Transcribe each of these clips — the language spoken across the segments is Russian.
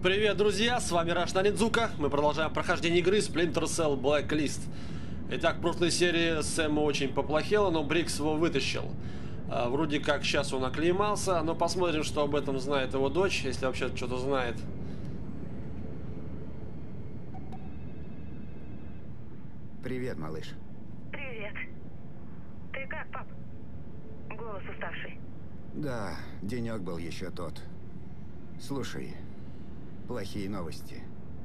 Привет, друзья, с вами Rush Нанидзука. Мы продолжаем прохождение игры Splinter Cell Blacklist. Итак, в прошлой серии Сэму очень поплохело, но Брикс его вытащил. Вроде как сейчас он оклемался, но посмотрим, что об этом знает его дочь, если вообще что-то знает. Привет, малыш. Привет. Ты как, пап? Голос уставший. Да, денек был еще тот. Слушай, плохие новости.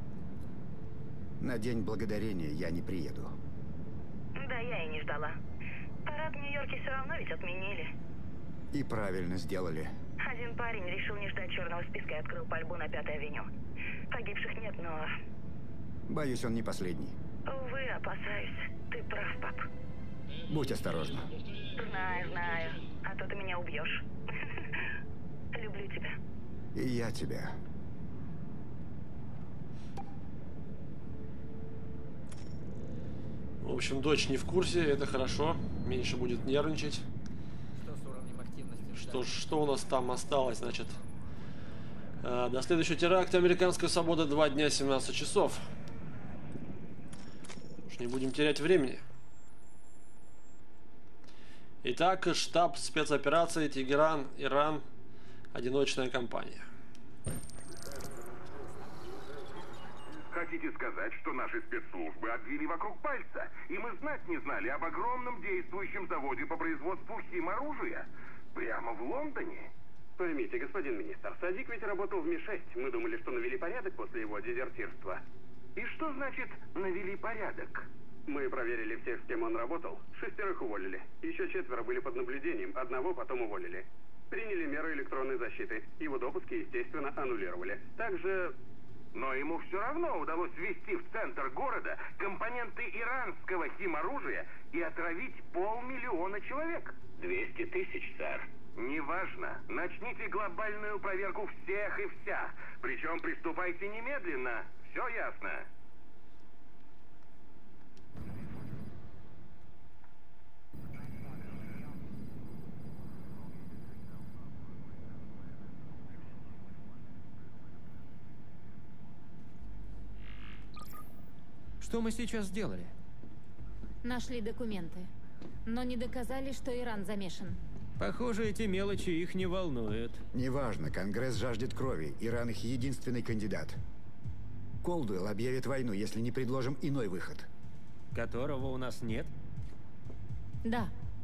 На День Благодарения я не приеду. Да, я и не ждала. Парад в Нью-Йорке все равно ведь отменили. И правильно сделали. Один парень решил не ждать черного списка и открыл пальбу на 5-й авеню. Погибших нет, но... Боюсь, он не последний. Увы, опасаюсь. Ты прав, пап. Будь осторожна. Знаю. А то ты меня убьешь. Люблю тебя. И я тебя. В общем, дочь не в курсе, это хорошо. Меньше будет нервничать. Что с уровнем активности? Что у нас там осталось, значит? До следующего теракта американская свобода 2 дня 17 часов. Уж не будем терять времени. Итак, штаб спецоперации Тегеран, Иран. Одиночная компания. Хотите сказать, что наши спецслужбы обвели вокруг пальца, и мы знать не знали об огромном действующем заводе по производству химоружия? Прямо в Лондоне? Поймите, господин министр, Садик ведь работал в Ми-6. Мы думали, что навели порядок после его дезертирства. И что значит «навели порядок»? Мы проверили всех, с кем он работал. 6 уволили. Еще 4 были под наблюдением, 1 потом уволили. Приняли меры электронной защиты. Его допуски, естественно, аннулировали. Также... Но ему все равно удалось ввести в центр города компоненты иранского химоружия и отравить 500 000 человек. 200 тысяч, сэр. Неважно. Начните глобальную проверку всех и вся. Причем приступайте немедленно. Все ясно? Что мы сейчас сделали? Нашли документы, но не доказали, что Иран замешан. Похоже, эти мелочи их не волнуют. Неважно, Конгресс жаждет крови. Иран их единственный кандидат. Колдуэлл объявит войну, если не предложим иной выход. Которого у нас нет? Да.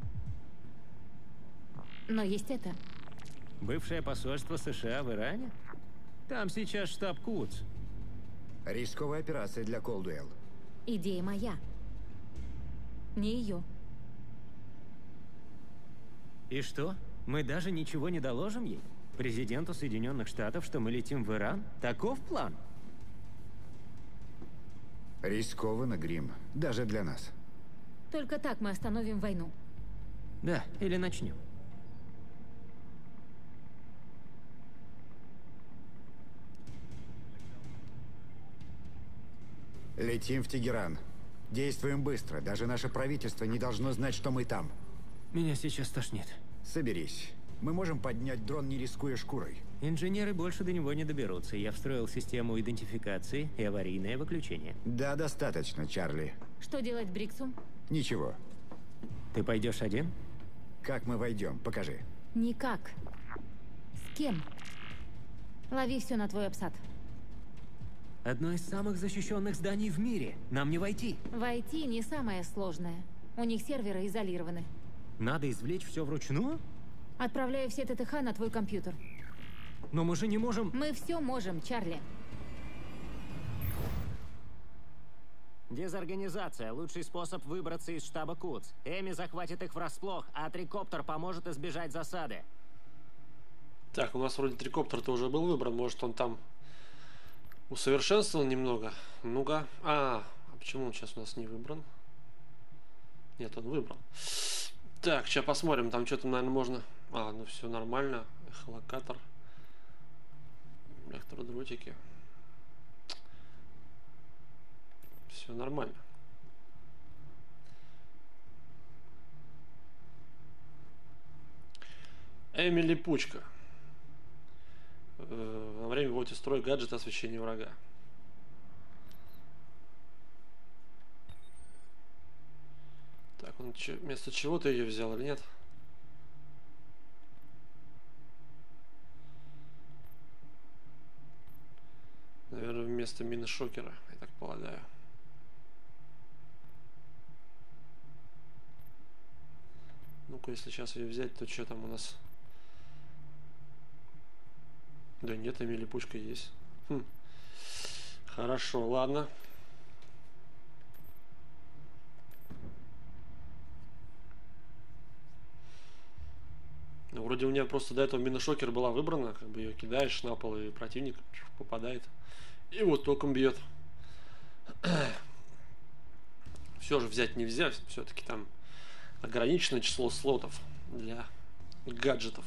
Но есть это. Бывшее посольство США в Иране? Там сейчас штаб Кудс. Рисковая операция для Колдуэлл. Идея моя. Не ее. И что? Мы даже ничего не доложим ей? Президенту Соединенных Штатов, что мы летим в Иран? Таков план? Рискованно, Грим. Даже для нас. Только так мы остановим войну. Да, или начнем. Летим в Тегеран. Действуем быстро. Даже наше правительство не должно знать, что мы там. Меня сейчас тошнит. Соберись. Мы можем поднять дрон, не рискуя шкурой. Инженеры больше до него не доберутся. Я встроил систему идентификации и аварийное выключение. Да, достаточно, Чарли. Что делать Бриксу? Ничего. Ты пойдешь один? Как мы войдем? Покажи. Никак. С кем? Лови все на твой обсад. Одно из самых защищенных зданий в мире. Нам не войти. Войти не самое сложное. У них серверы изолированы. Надо извлечь все вручную? Отправляю все ТТХ на твой компьютер. Но мы же не можем... Мы все можем, Чарли. Дезорганизация – лучший способ выбраться из штаба Кудс. Эми захватит их врасплох, а трикоптер поможет избежать засады. Так, у нас вроде трикоптер-то уже был выбран. Может, он там усовершенствован немного. Ну-ка. А почему он сейчас у нас не выбран? Нет, он выбран. Так, сейчас посмотрим. Там что-то, наверное, можно... ну все нормально. Эхолокатор. Электродротики. Все нормально. Эмили Пучка. На время вводите в строй гаджет освещения врага. Так, он вместо чего ты ее взял или нет? Наверное, вместо мины-шокера, я так полагаю. Ну-ка, если сейчас ее взять, то что там у нас? Да нет, Эми липучка есть. Хм. Хорошо, ладно. Ну, вроде у меня просто до этого мина-шокер была выбрана, как бы ее кидаешь на пол, и противник попадает. И вот током бьет. Все же взять нельзя, все-таки там ограниченное число слотов для гаджетов.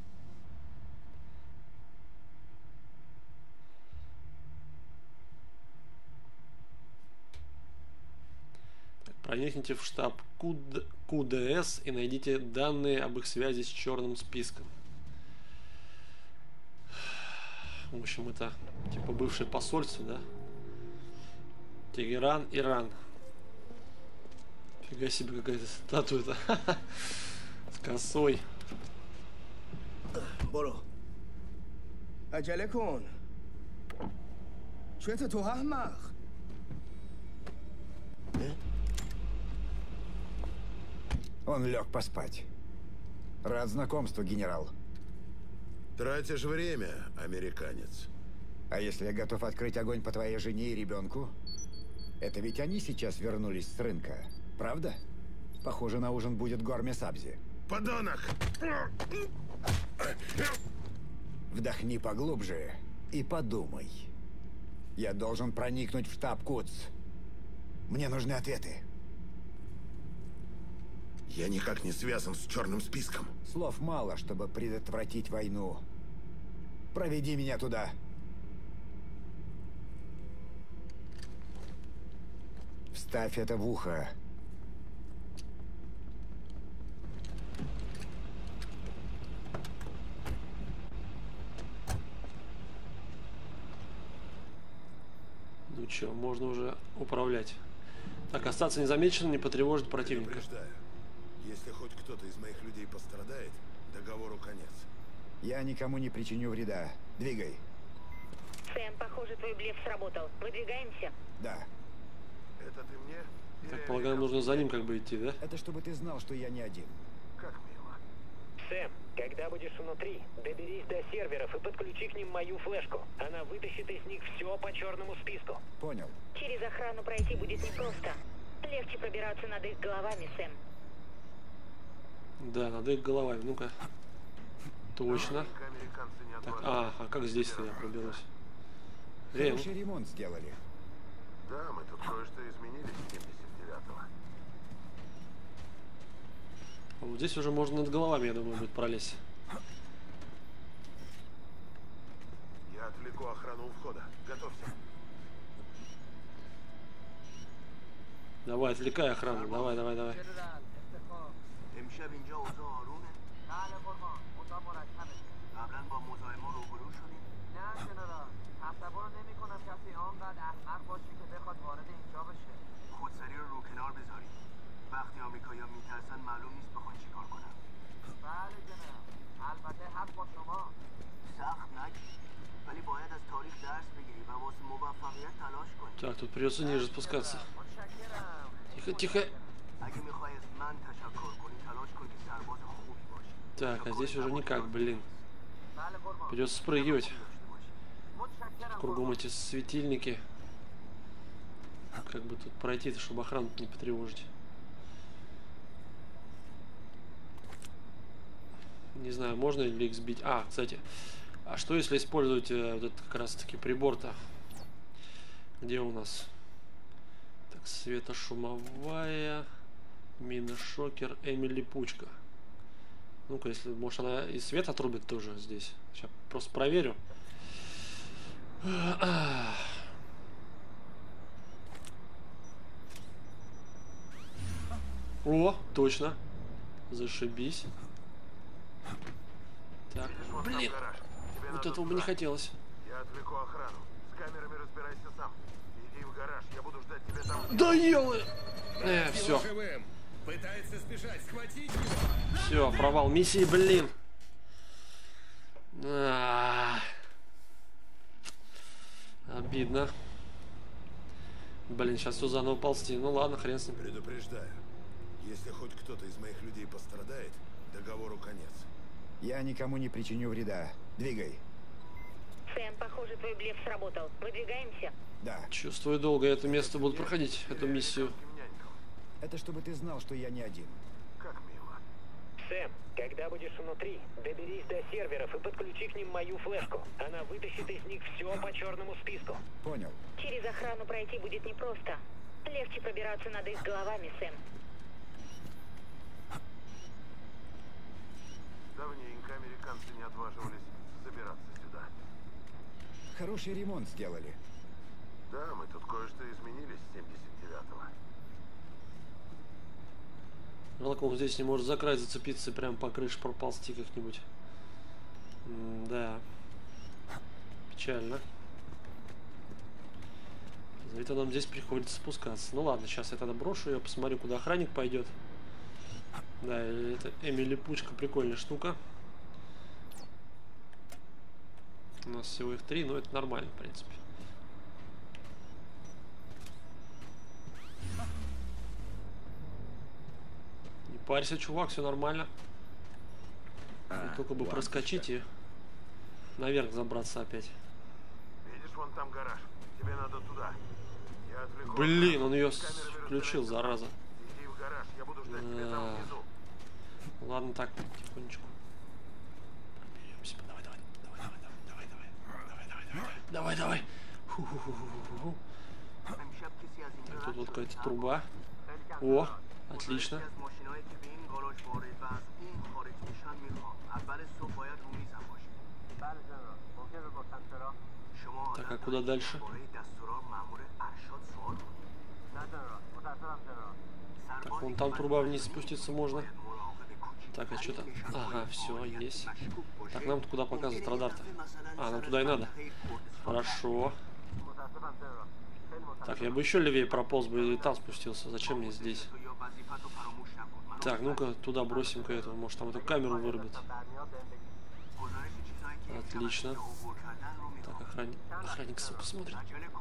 Так, проникните в штаб КУДС и найдите данные об их связи с черным списком. В общем, это типа бывшее посольство, да? Тегеран, Иран. Фига себе, какая-то статуя-то. С косой. برو عجله کن چته تو احمق Он лег поспать. Рад знакомству, генерал. Тратишь время, американец. А если я готов открыть огонь по твоей жене и ребенку? Это ведь они сейчас вернулись с рынка, правда? Похоже, на ужин будет Горме Сабзи. Подонок! Вдохни поглубже и подумай. Я должен проникнуть в штаб КУДС. Мне нужны ответы. Я никак не связан с черным списком. Слов мало, чтобы предотвратить войну. Проведи меня туда. Вставь это в ухо. Ну чё, можно уже управлять. Так, остаться незамеченным, не потревожить противника. Предупреждаю. Если хоть кто-то из моих людей пострадает, договору конец. Я никому не причиню вреда. Двигай. Сэм, похоже, твой блеф сработал. Выдвигаемся? Да. Это ты мне? Так, полагаю, нужно за ним как бы идти, да? Это чтобы ты знал, что я не один. Как мило. Сэм, когда будешь внутри, доберись до серверов и подключи к ним мою флешку. Она вытащит из них все по черному списку. Понял. Через охрану пройти будет непросто. Легче пробираться над их головами, Сэм. Да, над их головами. Ну-ка. Точно. Так, а как здесь-то я проберусь? Хороший ремонт сделали. Да, мы тут кое-что изменили с 79-го. А вот здесь уже можно над головами, я думаю, будет пролезть. Я отвлеку охрану у входа. Готовься. Давай, отвлекай охрану. Давай, давай, давай. امشب اینجا اوضاع آرومه؟ بله قربان، اوضاع مرتبه. قبلا با مزاحما روبرو شدیم؟ نه جنرال، تصور نمی‌کنم کسی آنقدر احمق باشه که بخواد وارد اینجا بشه. خودسری رو کنار بذارید. وقتی آمریکایی‌ها میترسن معلوم نیست بخوان چیکار کنن. بله جنرال، البته حق با شما. سخت نگیر. ولی باید از تاریخ درس بگیری و واسه موفقیت تلاش کنی. Так, тут придется ниже спускаться. Тихо, тихо. اگه می‌خوای از من تشکر کنی تلاش کن که سرباز خوبی باشی. Так, а здесь уже никак, блин. Придется спрыгивать. Кругом эти светильники. Как бы тут пройти-то, чтобы охрану не потревожить. Не знаю, можно ли их сбить. А, кстати, а что если использовать вот этот как раз таки прибор-то? Где у нас? Так, светошумовая, мина-шокер, Эми липучка. Ну-ка, если, может, она и свет отрубит тоже здесь. Сейчас просто проверю. О, точно. Зашибись. Так, блин. Вот этого бы не хотелось. Я отвлеку охрану. С камерами разбирайся сам. Иди в гараж, я буду ждать тебя там. Да елы! Все. Пытается сбежать, схватить его. Все, провал миссии, блин. Обидно. Блин, сейчас все заново ползти. Ну ладно, хрен с ним. Предупреждаю. Если хоть кто-то из моих людей пострадает, договору конец. Я никому не причиню вреда. Двигай. Сэм, похоже, твой блеф сработал. Выдвигаемся? Да. Чувствую, долго это место буду проходить, эту миссию. Это чтобы ты знал, что я не один. Как мило. Сэм, когда будешь внутри, доберись до серверов и подключи к ним мою флешку. Она вытащит из них все по черному списку. Понял. Через охрану пройти будет непросто. Легче пробираться над их головами, Сэм. Давненько американцы не отваживались забираться сюда. Хороший ремонт сделали. Да, мы тут кое-что изменились с 79-го. Жалко, он здесь не может за край зацепиться и прям по крыше проползти как-нибудь. Да. Печально. За это нам здесь приходится спускаться. Ну ладно, сейчас я тогда брошу ее, посмотрю, куда охранник пойдет. Да, это Эмили Пучка, прикольная штука. У нас всего их 3, но это нормально, в принципе. Не парься, чувак, все нормально. Только бы проскочить и наверх забраться опять. Видишь, вон там гараж. Тебе надо туда. Я отвлеку. Блин, он ее включил, зараза. Иди в гараж, я буду ждать тебя там внизу. Ладно, так, потихонечку. Проберемся. Давай. Ху-ху-ху-ху-ху. Так, тут вот какая-то труба. О, отлично. Так, а куда дальше? Так, вон там труба, вниз спуститься можно. Так, а что-то... Ага, все, есть. Так, нам куда показывает радар-то? А, нам туда и надо. Хорошо. Так, я бы еще левее прополз бы и там спустился. Зачем мне здесь? Так, ну-ка туда бросим-ка этого. Может, там эту камеру вырубит. Отлично. Так, охранник посмотрит.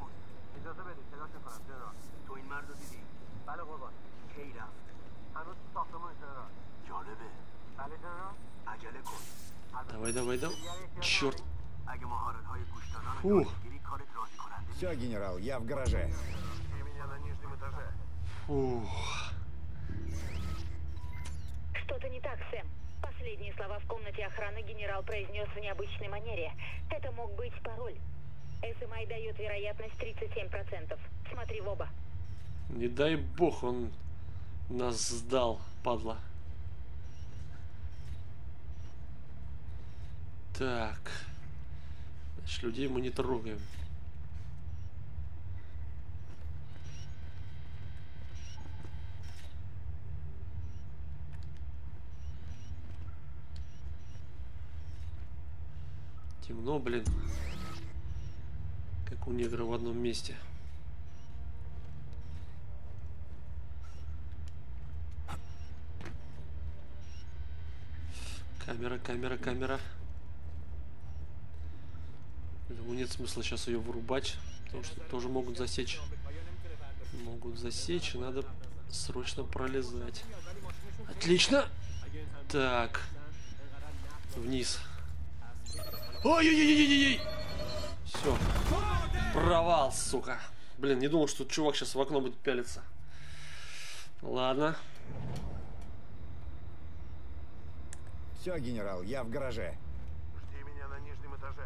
Давай. Черт. Фух. Все, генерал, я в гараже. Жди меня на нижнем этаже. Фух. Что-то не так, Сэм. Последние слова в комнате охраны генерал произнес в необычной манере. Это мог быть пароль. SMI дает вероятность 37%. Смотри в оба. Не дай бог он нас сдал, падла. Так. Значит, людей мы не трогаем. Темно, блин. Как у негра в одном месте. Камера. Думаю, нет смысла сейчас ее вырубать, потому что тоже могут засечь. И надо срочно пролезать. Отлично! Так. Вниз. Ой-ой-ой-ой-ой! Все. Провал, сука. Блин, не думал, что чувак сейчас в окно будет пялиться. Ладно. Все, генерал, я в гараже. Жди меня на нижнем этаже.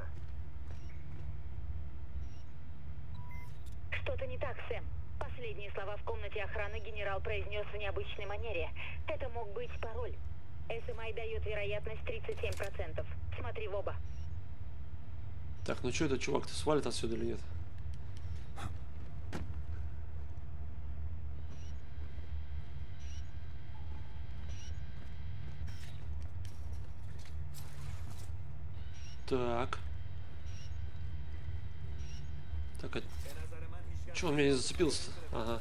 Что-то не так, Сэм. Последние слова в комнате охраны генерал произнес в необычной манере. Это мог быть пароль. SMI дает вероятность 37%. Смотри в оба. Так, ну что, этот чувак-то свалит отсюда или нет? Так. Так, а... Чё он меня не зацепился-то? Ага.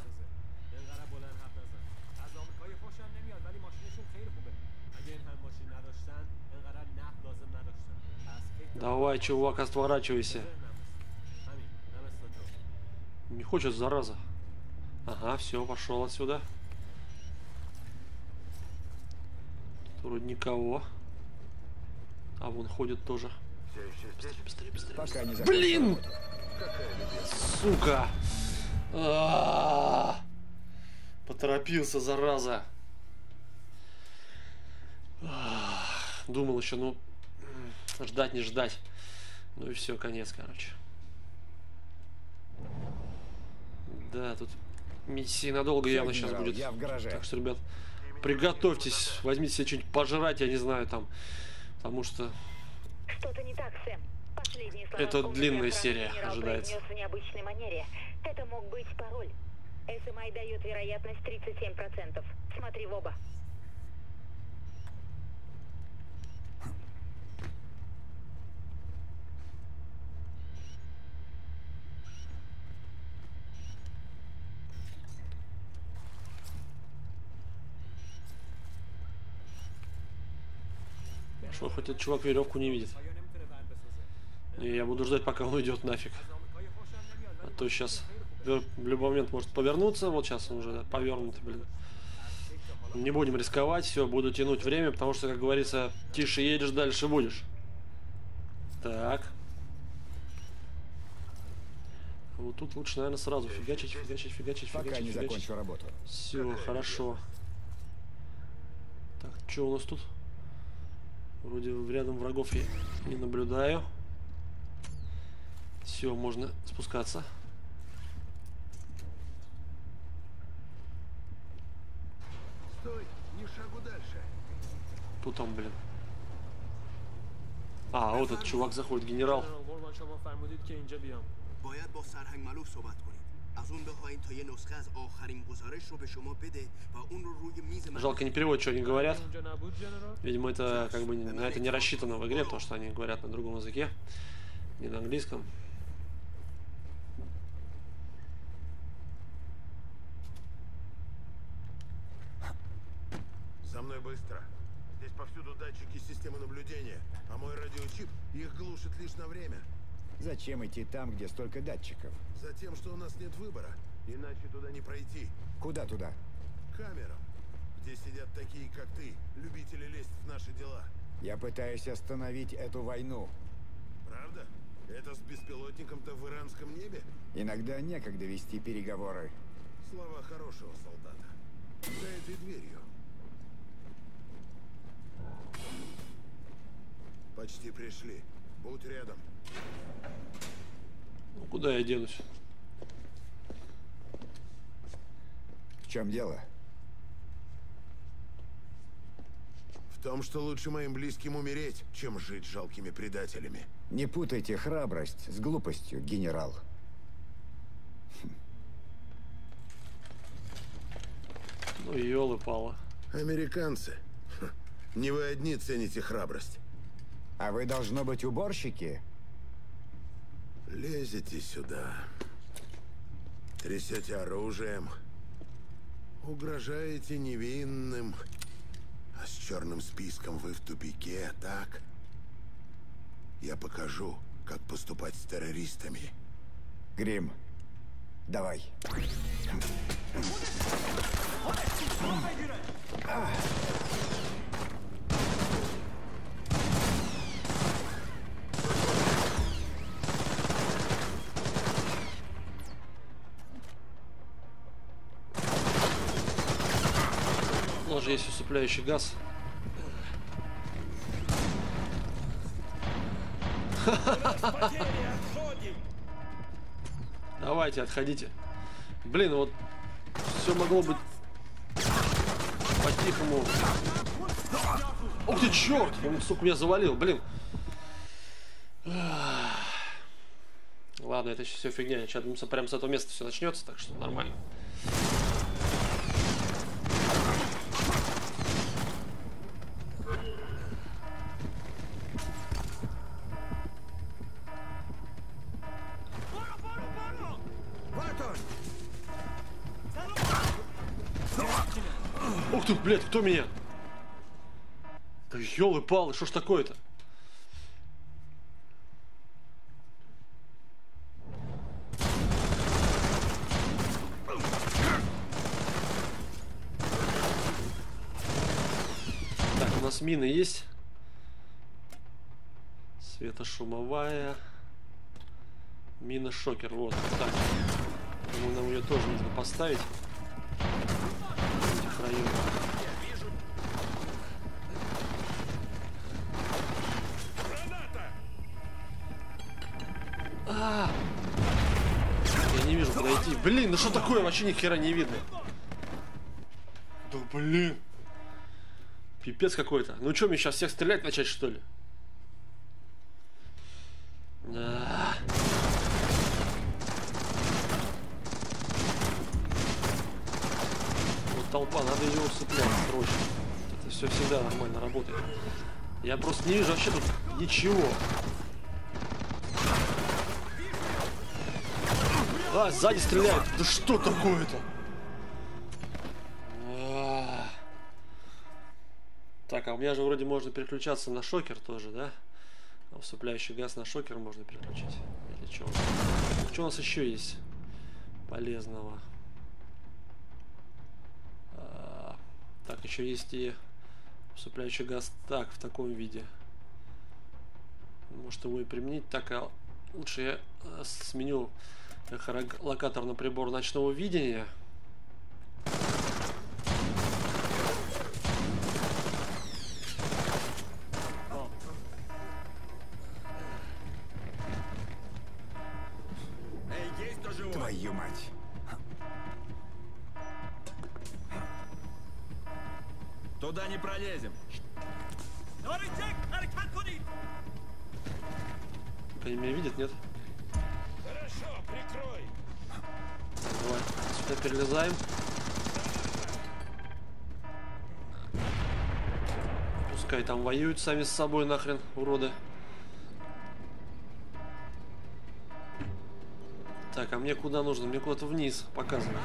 Давай, чувак, отворачивайся. Не хочет, зараза. Ага, все, пошел отсюда. Тут вроде никого. А вон ходит тоже. Быстрее, быстрее, быстрее. Блин! Сука! Поторопился, зараза. Думал еще, ну, ждать не ждать. Ну и все, конец, короче. Да, тут миссия надолго явно сейчас будет. Так что, ребят, приготовьтесь, возьмите себе что-нибудь пожрать, я не знаю, там. Потому что... Что-то не так, Сэм. Последние слова это длинная серия ожидается. В необычной манере. Это мог быть пароль. SMI дает вероятность 37%. Смотри в оба. Что, хоть этот чувак веревку не видит. И я буду ждать, пока он уйдет нафиг. А то сейчас в любой момент может повернуться. Вот сейчас он уже повернутый, блин. Не будем рисковать, все, буду тянуть время, потому что, как говорится, тише едешь, дальше будешь. Так. Вот тут лучше, наверное, сразу фигачить, фигачить, фигачить, пока фигачить, не фигачить. закончу работу. Все, хорошо. Так, что у нас тут? Вроде рядом врагов я не наблюдаю. Все, можно спускаться. Стой, ни шагу дальше. Тут там, блин. А, вот этот чувак заходит, генерал. Жалко, не переводят, что они говорят. Видимо, это как бы на это не рассчитано в игре, потому что они говорят на другом языке, не на английском. За мной быстро. Здесь повсюду датчики системы наблюдения, а мой радиочип их глушит лишь на время. Зачем идти там, где столько датчиков? Затем, что у нас нет выбора, иначе туда не пройти. Куда туда? К камерам, где сидят такие, как ты, любители лезть в наши дела. Я пытаюсь остановить эту войну. Правда? Это с беспилотником-то в иранском небе? Иногда некогда вести переговоры. Слова хорошего солдата. За этой дверью. Почти пришли. Будь рядом. Ну, куда я денусь? В чем дело? В том, что лучше моим близким умереть, чем жить жалкими предателями. Не путайте храбрость с глупостью, генерал. Ну, ёлы-палы. Американцы. Не вы одни цените храбрость. А вы, должно быть, уборщики? Лезете сюда. Трясете оружием. Угрожаете невинным. А с черным списком вы в тупике, так? Я покажу, как поступать с террористами. Грим, давай. У нас же есть усыпляющий газ. Давайте, отходите. Блин, вот все могло быть по-тихому. Ух ты, черт! Он, сука, меня завалил, блин. Ладно, это все фигня. Сейчас прям с этого места все начнется, так что нормально. ты, блядь, кто меня? Да ёлы-палы, что ж такое-то? Так, у нас мины есть. Светошумовая. Мина-шокер, вот. Так. Думаю, нам ее тоже нужно поставить. В этих районах. Я не вижу, куда идти. Блин, ну что такое? Вообще ни хера не видно. Да блин. Пипец какой-то. Ну что, мне сейчас всех стрелять начать, что ли? Да. Вот толпа, надо ее усыплять срочно. Это все всегда нормально работает. Я просто не вижу вообще тут ничего. А, сзади стреляют. Да что такое-то? Так, а у меня же вроде можно переключаться на шокер тоже, да? А усыпляющий газ на шокер можно переключить. Или что? Что у нас еще есть полезного? Так, еще есть и усыпляющий газ так, в таком виде. Может его и применить. Так, а лучше я сменю эхолокатор на прибор ночного видения. Твою мать. Туда не пролезем. Они меня видят, нет? Хорошо, прикрой. Давай, сюда перелезаем. Пускай там воюют сами с собой нахрен, уроды. Так, а мне куда нужно? Мне куда-то вниз показывает.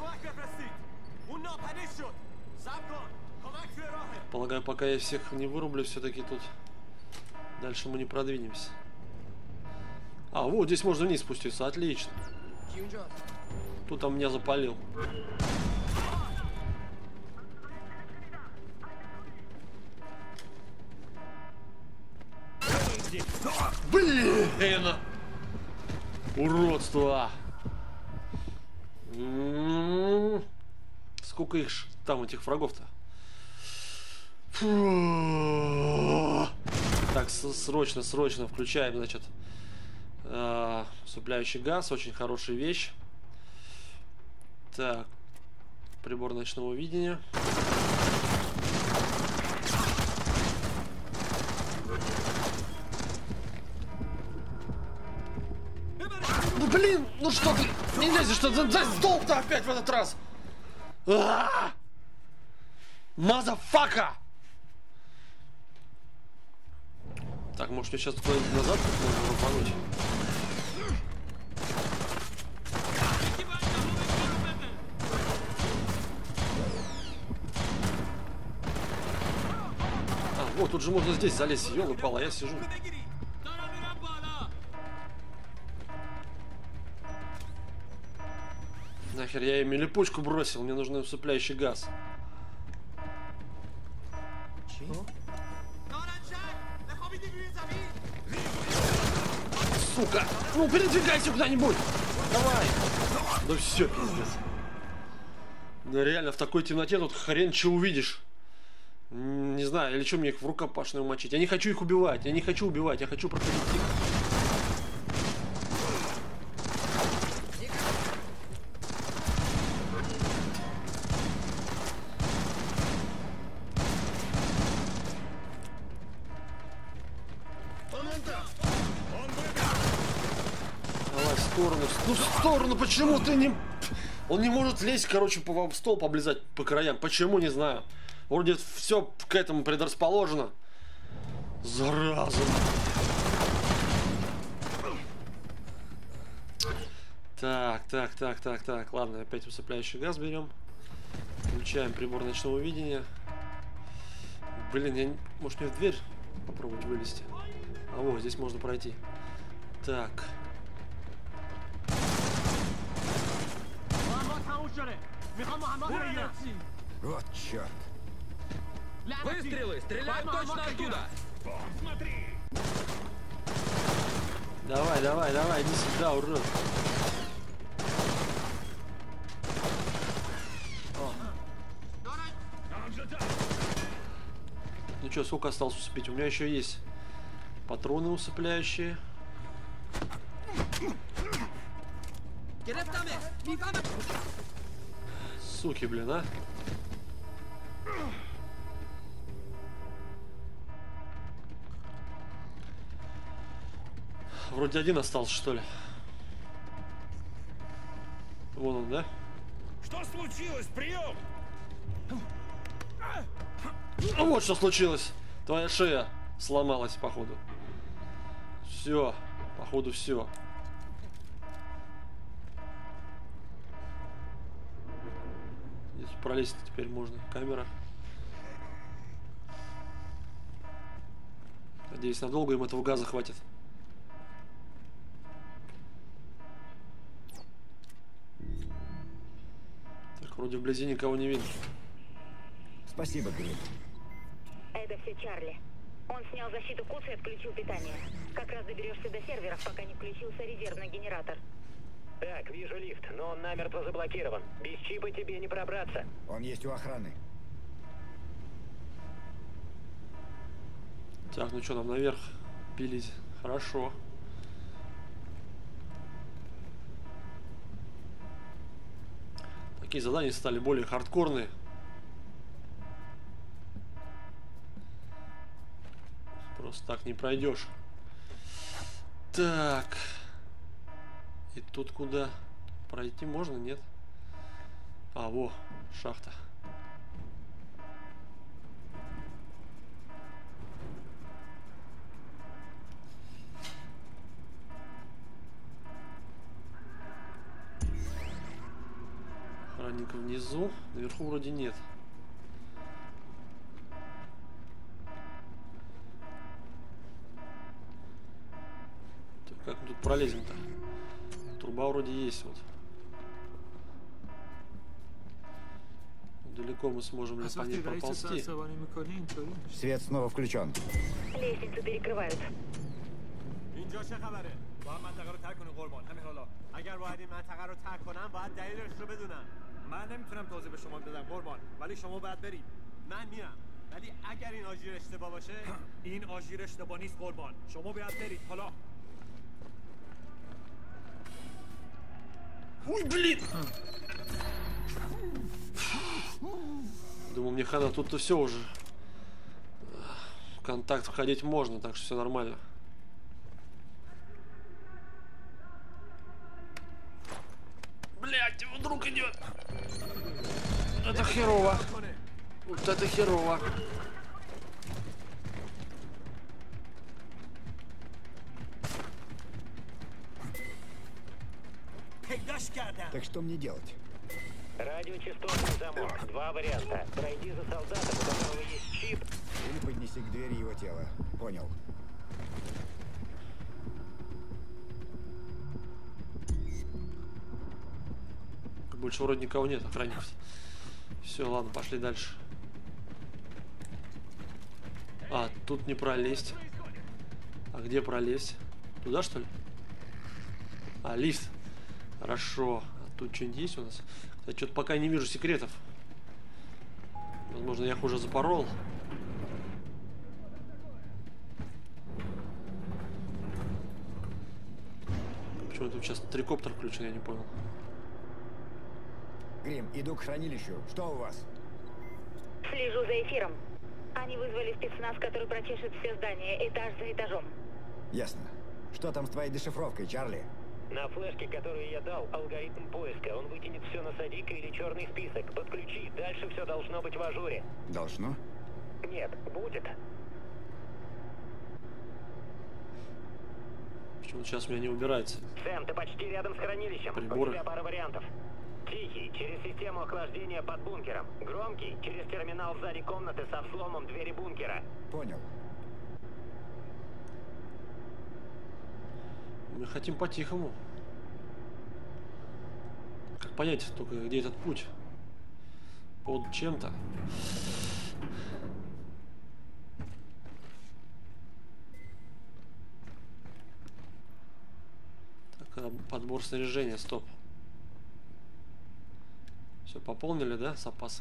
Полагаю, пока я всех не вырублю, все-таки тут дальше мы не продвинемся. А, вот здесь можно вниз спуститься, отлично. Тут он меня запалил. Блин! Уродство! Сколько их там, этих врагов-то? Так, срочно включаем, значит, усыпляющий газ. Очень хорошая вещь. Так, прибор ночного видения. Ну блин, ну что ты не лезешь, что за столб-то опять в этот раз? Мазафака! Так, может мне сейчас куда-нибудь назад можно рвануть? А, вот тут же можно здесь залезть, ёлы-палы, я сижу. Нахер я им липучку бросил, мне нужен усыпляющий газ. Сука! Ну передвигайся куда-нибудь! Давай! Да все, пиздец. Да реально, в такой темноте тут хрен что увидишь. Не знаю, или что мне их в рукопашную мочить. Я не хочу их убивать, я хочу проходить тихо. Ну в сторону, почему ты не... Он не может лезть, короче, в стол облизать по краям. Почему, не знаю. Вроде все к этому предрасположено. Зараза. Так. Ладно, опять усыпляющий газ берем. Включаем прибор ночного видения. Блин, я... Может мне в дверь попробовать вылезти? А вот, здесь можно пройти. Так. Вот черт. Выстрелы! Стреляют точно оттуда! Смотри! Давай, давай, давай, иди сюда, урод. Ну что, сколько осталось усыпить? У меня еще есть патроны усыпляющие. Суки, блин, а. Вроде один остался, что ли. Вон он, да? Что случилось? Прием! Ну вот что случилось. Твоя шея сломалась, походу. Все, походу, все. Здесь пролезть теперь можно. Камера. Надеюсь, надолго им этого газа хватит. Так, вроде вблизи никого не видно. Спасибо, Грин. Это все Чарли. Он снял защиту КУЦ и отключил питание. Как раз доберешься до серверов, пока не включился резервный генератор. Так, вижу лифт, но он намертво заблокирован. Без чипа тебе не пробраться. Он есть у охраны. Так, ну что, нам наверх пилить? Хорошо. Такие задания стали более хардкорные. Просто так не пройдешь. Так. И тут куда? Пройти можно, нет? А, во, шахта. Охранник внизу. Наверху вроде нет. Как мы тут пролезем-то? Труба вроде есть вот. Далеко мы сможем ли по ней проползти? Свет снова включен. Лестницу перекрывают. ولی اگر این آژیر اشتباه باشه این آژیر اشتباه نیست قربان شما باید برید حالا Ой, блин! Думаю, мне хана, тут-то все уже. В контакт входить можно, так что все нормально. Блять, его друг идет. Вот это херово. Вот это херово. Так что мне делать? Радиочастотный замок. Два варианта. Пройди за солдатом, у которого есть чип. Или поднеси к двери его тело. Понял. Больше вроде никого нет, охранников. Все, ладно, пошли дальше. А, тут не пролезть. А где пролезть? Туда, что ли? А, лифт. Хорошо. А тут что-нибудь есть у нас? Кстати, что-то пока не вижу секретов. Возможно, я их уже запорол. Почему тут сейчас трикоптер включен, я не понял. Грим, иду к хранилищу. Что у вас? Слежу за эфиром. Они вызвали спецназ, который прочешет все здания, этаж за этажом. Ясно. Что там с твоей дешифровкой, Чарли? На флешке, которую я дал, алгоритм поиска. Он вытянет все на Садика или черный список. Подключи, дальше все должно быть в ажуре. Должно? Нет, будет. Почему сейчас у меня не убирается? Сэм, ты почти рядом с хранилищем. Приборы. У тебя пара вариантов. Тихий, через систему охлаждения под бункером. Громкий, через терминал в задней комнаты со взломом двери бункера. Понял. Мы хотим по-тихому. Как понять только, где этот путь? Под чем-то. Так, подбор снаряжения, стоп. Все, пополнили, да, запасы?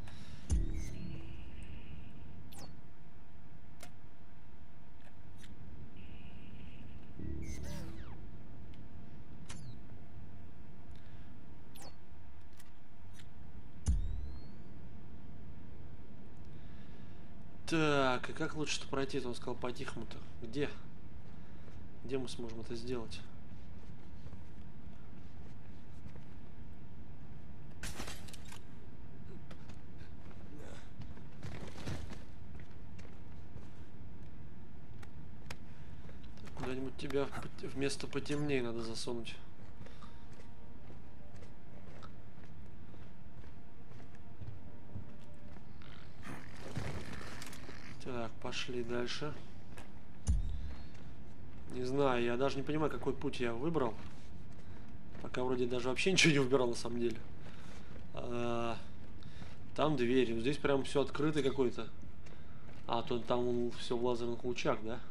Так, и как лучше-то пройти? Он сказал по-тихому-то. Где? Где мы сможем это сделать? Куда-нибудь тебя в место потемнее надо засунуть. Так, пошли дальше. Не знаю, я даже не понимаю, какой путь я выбрал. Пока вроде даже вообще ничего не выбирал на самом деле. Там двери. Здесь прям все открыто какой-то. А, то там все в лазерных лучах, да?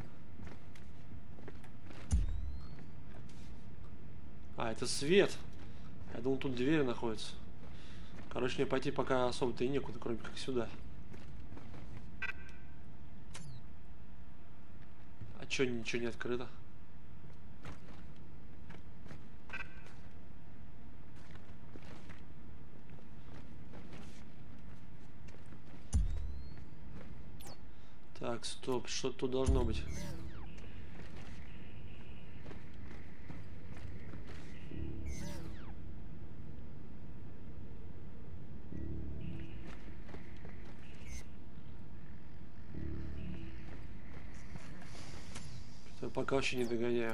А, это свет. Я думал, тут двери находятся. Короче, мне пойти пока особо-то и некуда, кроме как сюда. А чё, ничего не открыто? Так, стоп, что тут должно быть? Пока вообще не догоняю.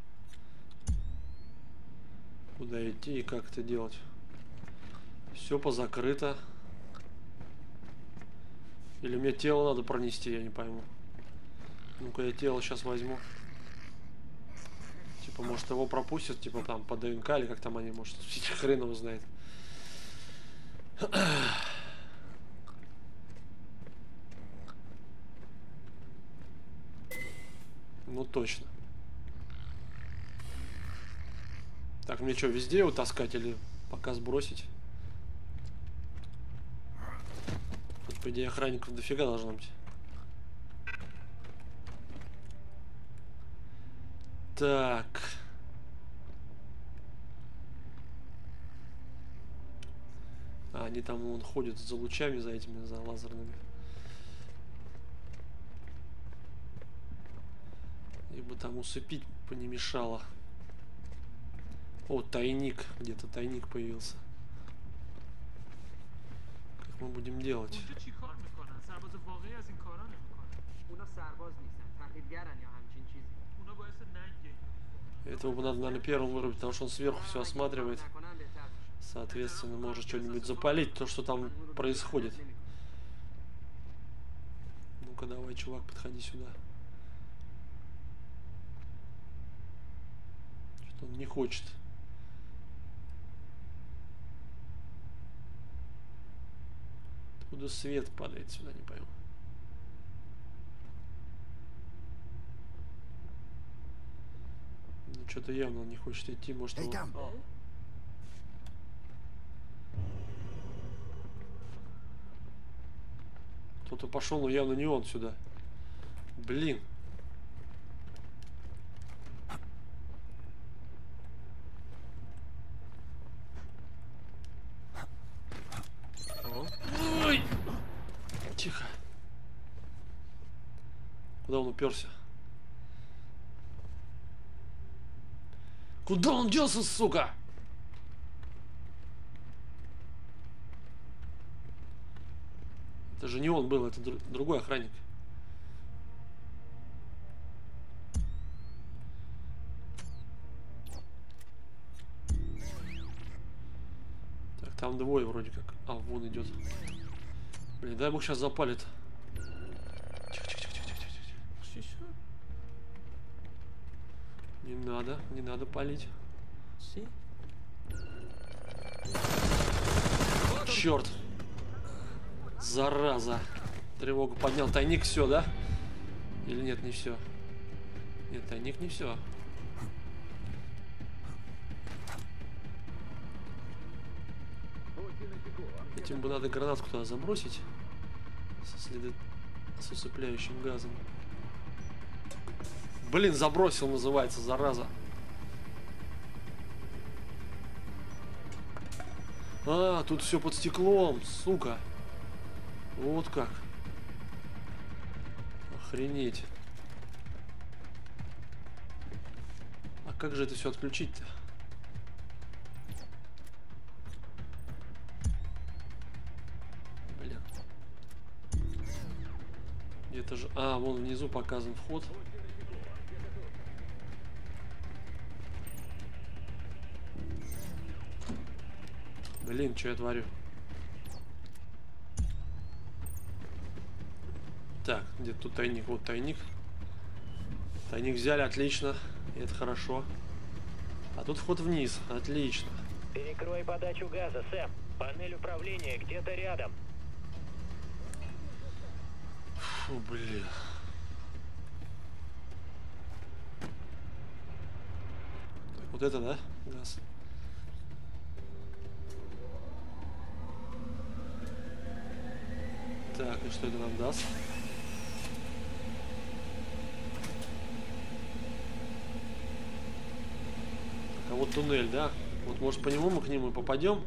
Куда идти и как это делать? Все позакрыто. Или мне тело надо пронести, я не пойму. Ну-ка, я тело сейчас возьму. Типа, может, его пропустят, типа, там, по ДНК, или как там они, может, хрен его знает. Ну, точно. Так, мне что, везде его таскать или пока сбросить? Тут, по идее, охранников дофига должно быть. Так. А, они там, вон, ходят за лучами, за этими, за лазерными. Ибо там усыпить бы не мешало. О, тайник. Где-то тайник появился. Как мы будем делать? Этого бы надо, наверное, первым вырубить, потому что он сверху все осматривает. Соответственно, может что-нибудь запалить, то, что там происходит. Ну-ка, давай, чувак, подходи сюда. Что-то он не хочет. Откуда свет падает сюда, не пойму. Ну, что-то явно он не хочет идти, может, его... там. Кто-то пошел, но явно не он сюда. Блин. Ой! Тихо. Куда он уперся? Куда он делся, сука? Это же не он был, это другой охранник. Там двое вроде как. А, вон идет. Блин, дай бог сейчас запалит. Тихо. Не надо палить. Черт. Зараза. Тревогу поднял. Тайник все, да? Или нет, не все? Нет, тайник не все. Этим бы надо гранатку туда забросить. С усыпляющим газом. Блин, забросил, называется, зараза. А, тут все под стеклом, сука. Вот как. Охренеть. А как же это все отключить-то? Блин. Где-то же... А, вон внизу показан вход. Блин, что я творю? Так, где тут тайник? Вот тайник. Тайник взяли, отлично. И это хорошо. А тут вход вниз. Отлично. Перекрой подачу газа, Сэм. Панель управления где-то рядом. Фу, блин. Так, вот это, да? Газ. Так, и что это нам даст? Так, а вот туннель, да? Вот, может, по нему мы к нему попадем?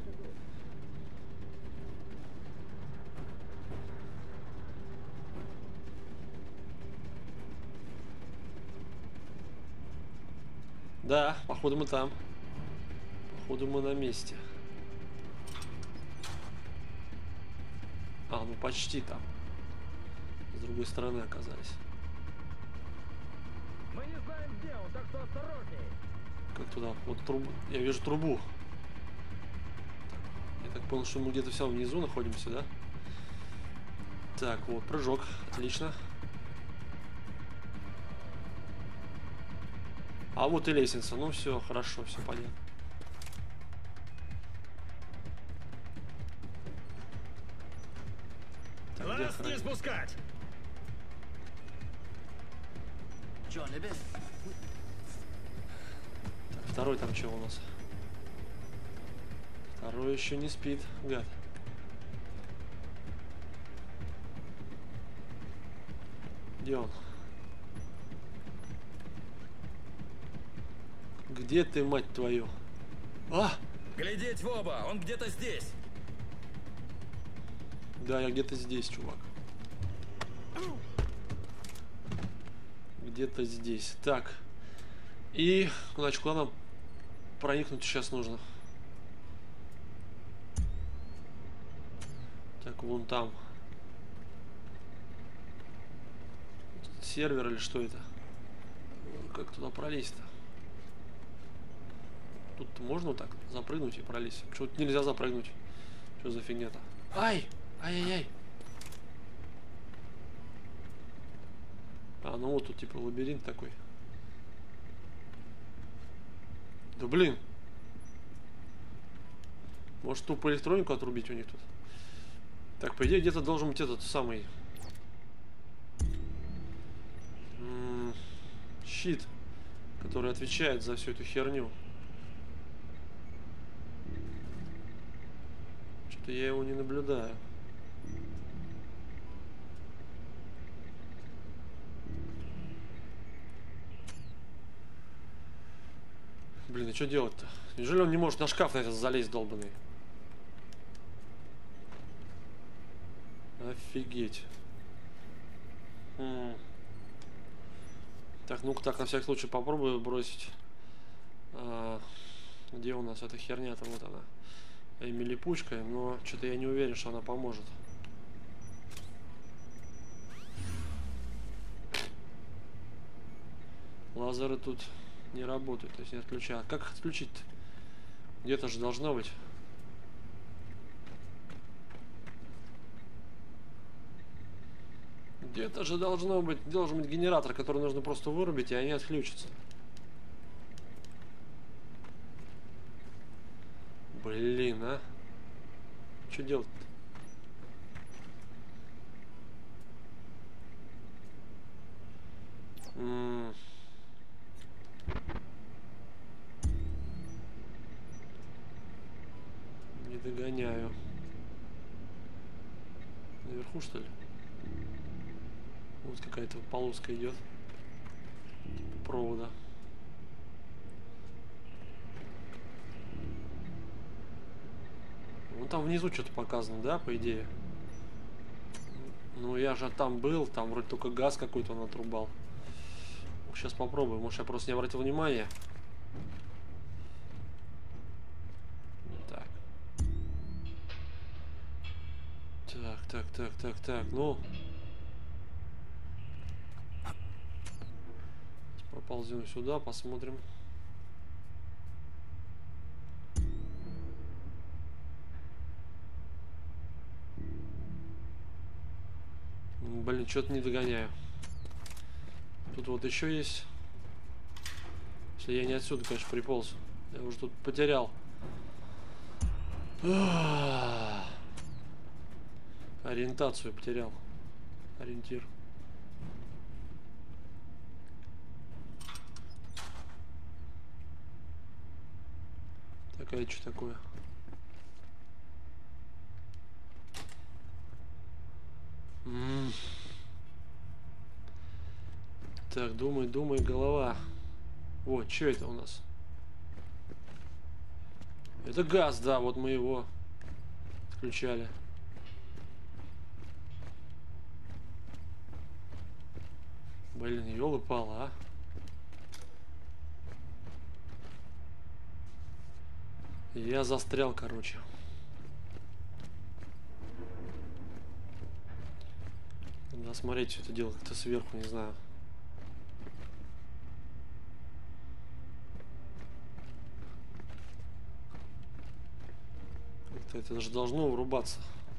Да, походу мы там. Походу мы на месте. А, ну почти там. С другой стороны оказались. Мы не знаем, где он, так что осторожней. Как туда? Вот трубу. Я вижу трубу. Я так понял, что мы где-то все внизу находимся, да? Так, вот, прыжок. Отлично. А вот и лестница. Ну все, хорошо, все понятно. Глаз не спускать! Так, второй там что у нас? Второй еще не спит, гад. Где он? Где ты, мать твою? А! Глядеть в оба, он где-то здесь. Да, я где-то здесь, чувак. Где-то здесь. Так. И, значит, куда нам проникнуть сейчас нужно? Так, вон там. Тут сервер или что это? Как туда пролезть-то? Тут можно вот так запрыгнуть и пролезть. Почему-то нельзя запрыгнуть. Что за фигня-то? Ай! Ай-яй-яй. А, ну вот тут типа лабиринт такой. Да блин. Может тупо электронику отрубить у них тут? Так, по идее где-то должен быть этот самый... щит, который отвечает за всю эту херню. Что-то я его не наблюдаю. Блин, а что делать-то? Неужели он не может на шкаф на этот залезть, долбанный? Офигеть. Так, ну-ка так, на всякий случай попробую бросить. Где у нас эта херня-то? Вот она. Ими липучкой, но что-то я не уверен, что она поможет. Лазеры тут не работают, то есть не отключают. Как их отключить-то? Где-то же должно быть. Где-то же должен быть генератор, который нужно просто вырубить, и они отключатся. Блин, а? Что делать-то? Не догоняю. Наверху, что ли? Вот какая-то полоска идет провода. Ну там внизу что-то показано, да, по идее? Ну я же там был, там вроде только газ какой-то он отрубал. Сейчас попробую, может я просто не обратил внимания. Так. Так, ну. Проползем сюда, посмотрим. Блин, что-то не догоняю. Тут вот еще есть. Если я не отсюда, конечно, приполз. Я уже тут потерял. Ориентацию потерял. Ориентир. Такая что такое? Так, думай, голова. Вот, что это у нас? Это газ, да, вот мы его включали. Блин, ёлы-палы, а. Я застрял, короче. Надо смотреть все это дело как-то сверху, не знаю. Как-то это же должно врубаться.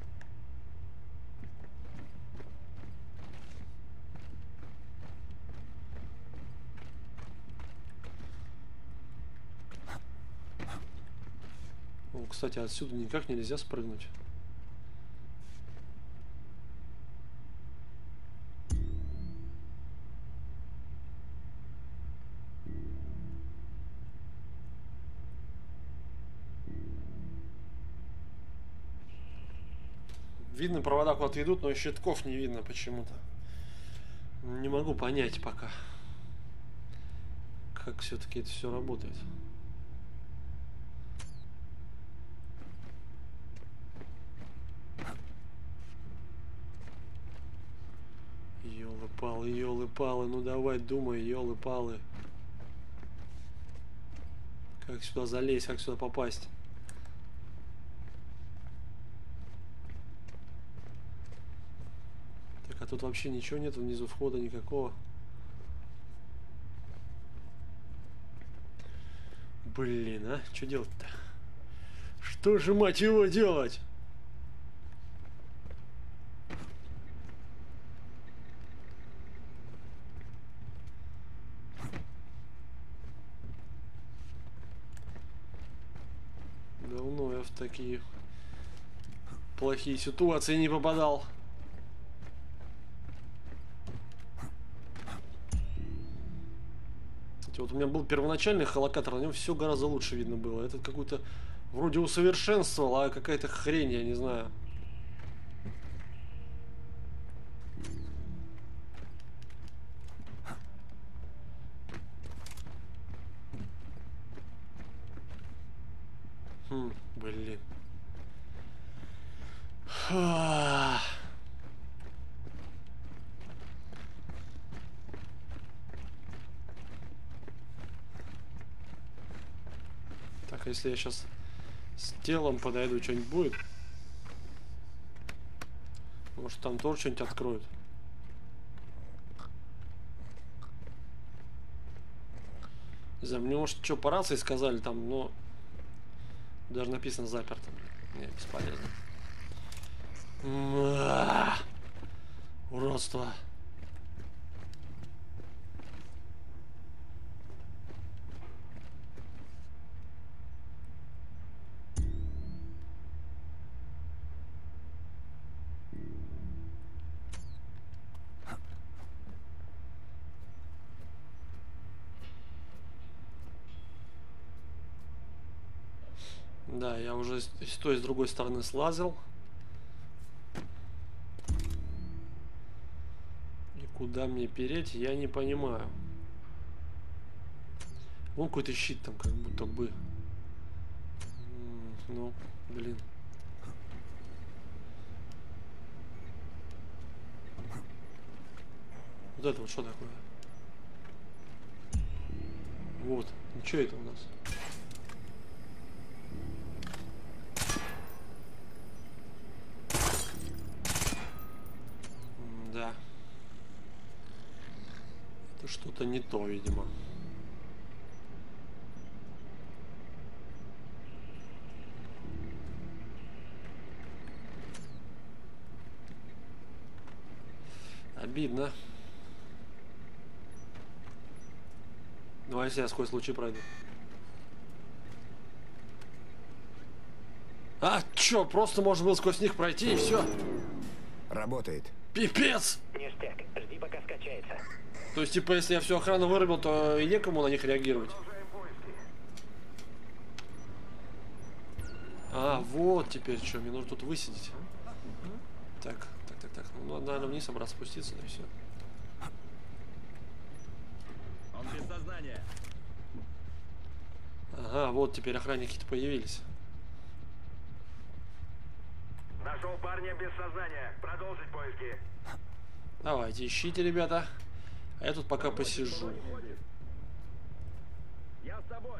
О, кстати, отсюда никак нельзя спрыгнуть. Видно, провода куда-то идут, но щитков не видно почему-то. Не могу понять пока, как все-таки это все работает. Ёлы-палы, ёлы-палы, ну давай думай, ёлы-палы. Как сюда залезть, как сюда попасть? Так, а тут вообще ничего нет, внизу входа никакого. Блин, а? Что делать-то? Что же, мать его, делать? Давно я в такие плохие ситуации не попадал. Вот у меня был первоначальный холокатор, на нем все гораздо лучше видно было. Этот какой-то вроде усовершенствовал, а какая-то хрень, я не знаю. Блин. Так, а если я сейчас с телом подойду, что-нибудь будет? Может, там тоже что-нибудь откроют? Не знаю, мне, может, что, по рации сказали там, но даже написано заперто. Не, бесполезно. Уродство. Да, я уже с той и с другой стороны слазил. И куда мне переть, я не понимаю. Вон какой-то щит там, как будто бы. Ну, блин. Вот это вот что такое? Вот. Ну что это у нас? Да. Это что-то не то, видимо. Обидно. Ну, а если я сквозь лучи пройду? А, чё, просто можно было сквозь них пройти и все. Работает. Пипец! Ништяк, жди пока скачается. То есть, типа, если я всю охрану вырубил, то и некому на них реагировать. А, вот теперь что, мне нужно тут высидеть. Так. Ну, надо, наверное, вниз обратно спуститься, да и все. Он без сознания. Ага, вот теперь охранники-то появились. Нашел парня без сознания. Продолжить поиски. Давайте, ищите, ребята. А я тут пока посижу. Я с тобой.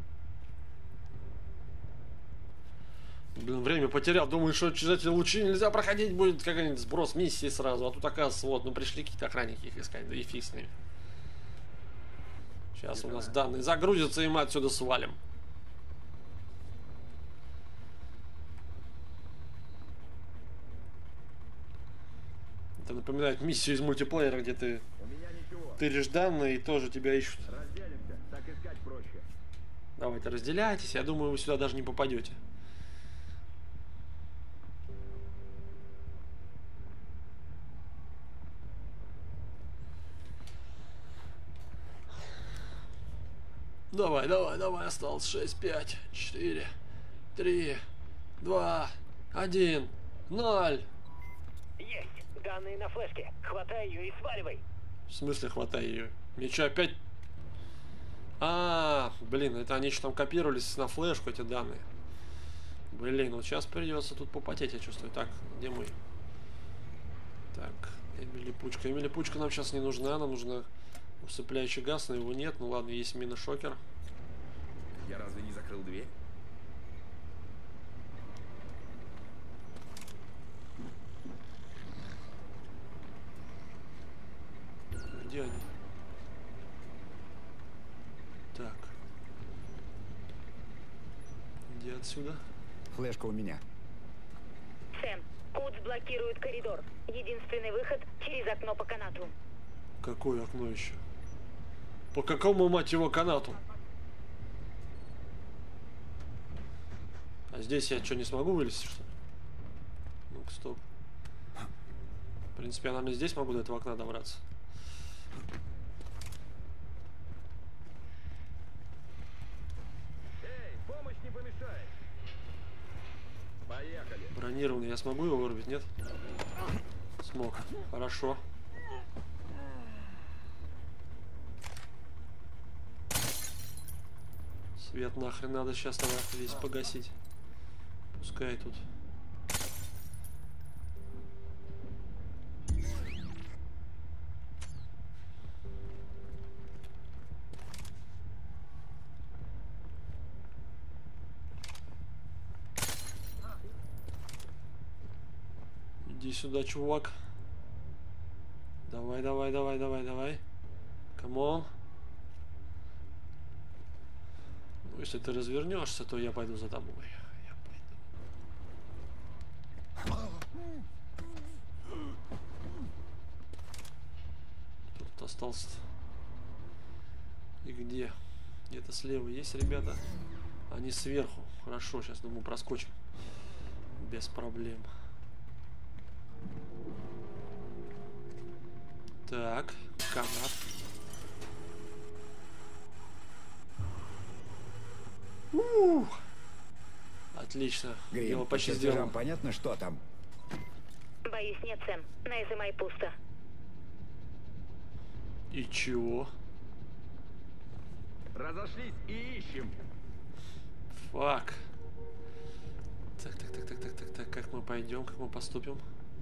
Блин, время потерял. Думаю, что через эти лучи нельзя проходить, будет какой-нибудь сброс миссии сразу. А тут, оказывается, вот, ну пришли какие-то охранники их искать, да и фиг с ними. Сейчас у нас данные загрузятся, и мы отсюда свалим. Это напоминает миссию из мультиплеера, где ты тыришь данные и тоже тебя ищут. Разделимся, так искать проще. Давайте разделяйтесь. Я думаю, вы сюда даже не попадете. Давай, осталось 6, 5, 4, 3, 2, 1, 0. Есть! Данные на флешке. Хватай ее и сваливай. В смысле хватай ее? Мне что, опять... А, блин, это они что там копировались на флешку, эти данные. Блин, вот сейчас придется тут попотеть, я чувствую. Так, где мы? Так, Эмили-пучка. Эмили-пучка нам сейчас не нужна, нам нужна... Усыпляющий газ, но его нет. Ну ладно, есть мина-шокер. Я разве не закрыл дверь? Где они? Так. Где отсюда? Флешка у меня. Сэм, Кудс блокирует коридор. Единственный выход через окно по канату. Какое окно еще? По какому, мать его, канату? А здесь я что, не смогу вылезти, что ли? Ну-ка, стоп. В принципе, я, наверное, здесь могу до этого окна добраться. Эй, помощь не помешает. Поехали. Бронированный, я смогу его вырубить, нет? Смог. Хорошо. Свет нахрен надо сейчас тогда весь погасить. Пускай тут. Иди сюда, чувак. Давай. Камон. Ну, если ты развернешься, то я пойду за тобой. тут остался? И где? Где-то слева есть ребята. Они сверху. Хорошо, сейчас, думаю, проскочим. Без проблем. Так, канат. Отлично. Дело почти сделано. Понятно, что там? Боюсь, нет, Сэм. На СМИ пусто. И чего? Разошлись и ищем. Фак. Так. Как мы пойдем? Как мы поступим?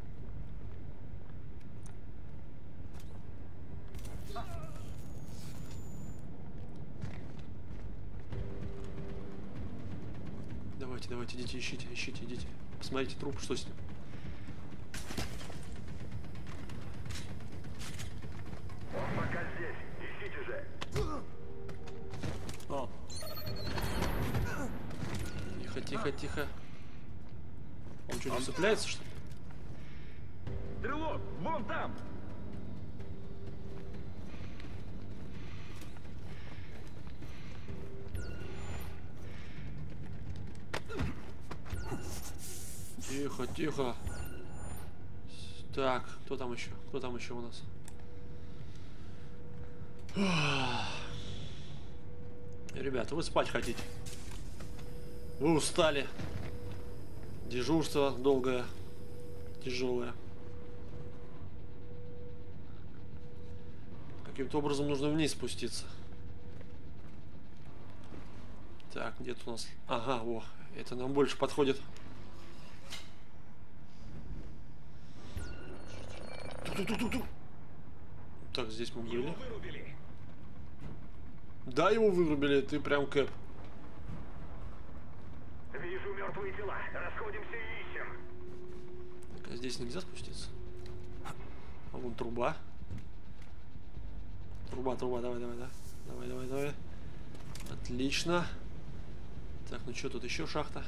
Давайте, идите, ищите. Посмотрите труп, что с ним. Он пока здесь. Ищите же. О. Тихо. Он что, не цепляется, что ли? Стрелок, вон там! Тихо. Так, кто там еще? Кто там еще у нас? Ребята, вы спать хотите? Вы устали? Дежурство долгое, тяжелое. Каким-то образом нужно вниз спуститься. Так, где-то у нас... Ага, во, это нам больше подходит. Так, здесь мы были. Да, его вырубили, ты прям Кэп. Вижу мертвые тела. Расходимся и ищем. Так, а здесь нельзя спуститься? А вон труба. Труба, давай. Отлично. Так, ну что, тут еще шахта.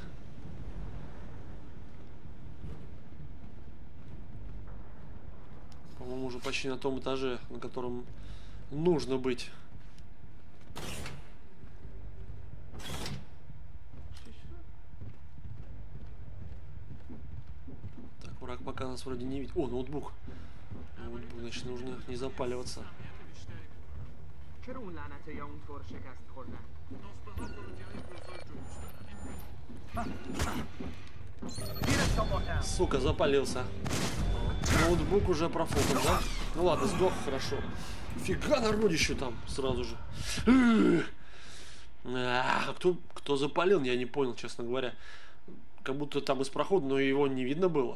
По-моему, уже почти на том этаже, на котором нужно быть. Так, враг пока нас вроде не видит. О, ноутбук. Ноутбук, значит, нужно не запаливаться. Сука, запалился. Ноутбук уже профукан, да? Ну ладно, сдох, хорошо. Фига народищу там сразу же. Кто запалил, я не понял, честно говоря. Как будто там из прохода, но его не видно было.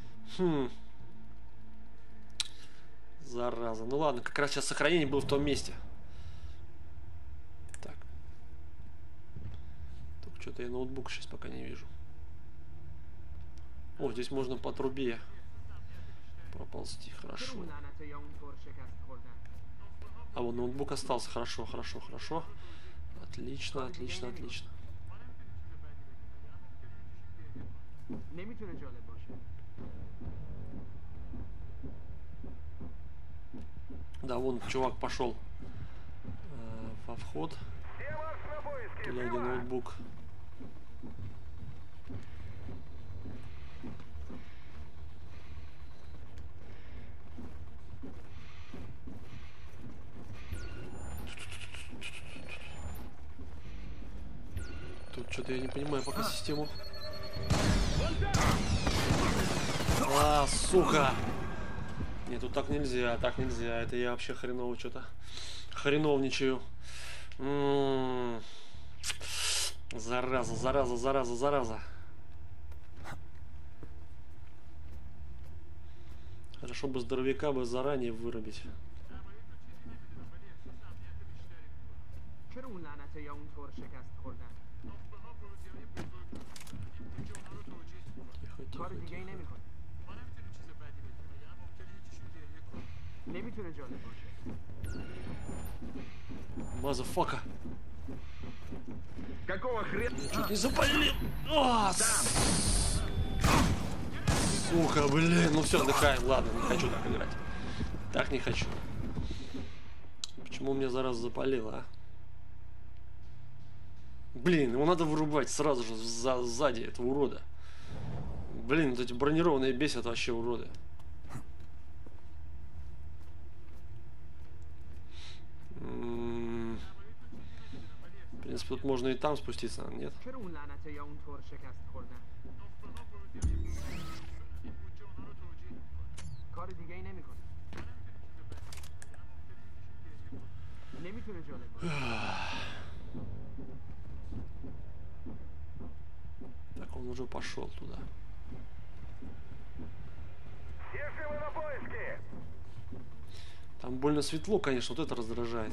Зараза. Ну ладно, как раз сейчас сохранение было в том месте. Так. Только что-то я ноутбук сейчас пока не вижу. О, здесь можно по трубе проползти, хорошо. А вот ноутбук остался, хорошо. Отлично. Да, вон чувак пошел во вход. Туда, где ноутбук. Тут что-то я не понимаю пока систему. А, сука! Нет, тут так нельзя. Это я вообще хреново что-то хреновничаю. Зараза. Хорошо бы здоровяка бы заранее вырубить. Тихо. Мазафака. Какого хрена? Чуть не запалил. Сука, блин. Ну все, отдыхаем. Ладно, не хочу так играть. Так не хочу. Почему меня зараза запалило, а? Блин, его надо вырубать сразу же сзади, этого урода. Блин, вот эти бронированные бесят вообще уроды. В принципе, тут можно и там спуститься, нет? Так, он уже пошел туда. Там больно светло, конечно, вот это раздражает.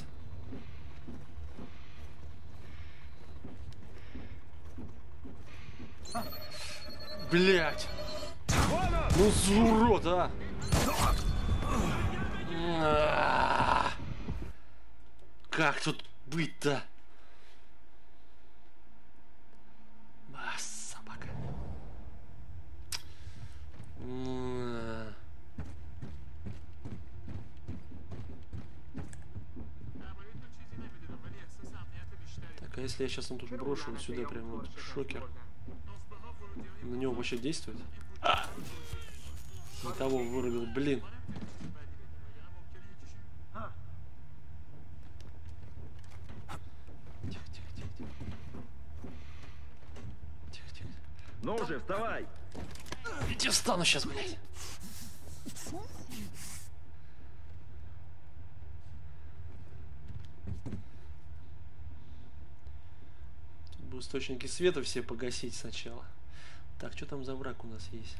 Блять! Ну, урод, а! Как тут быть-то? Собака. Так, а если я сейчас он тут брошу вот сюда, прям вот шокер? На него вообще действует? Не того вырубил, блин. Тихо. Ну уже, вставай! Я встану сейчас, блядь. Тут бы источники света все погасить сначала. Так, что там за враг у нас есть?